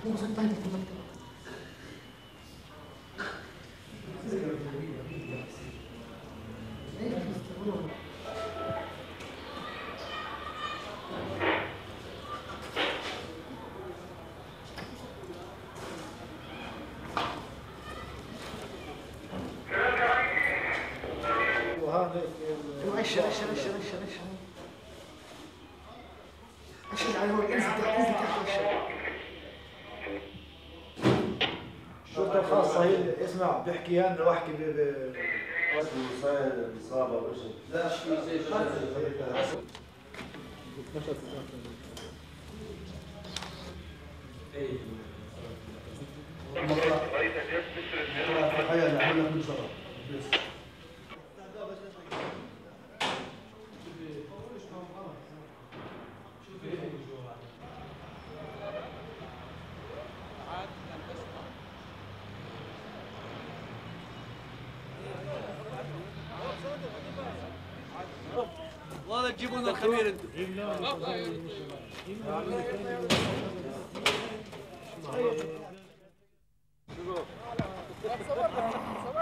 اشر على هون، انزل تحت اشر. الشرطة الخاصة هي اسمع بيحكي انا واحكي صاير اصابة او شيء. لا شيء زي والله تجيبوا لنا الخمير انتم.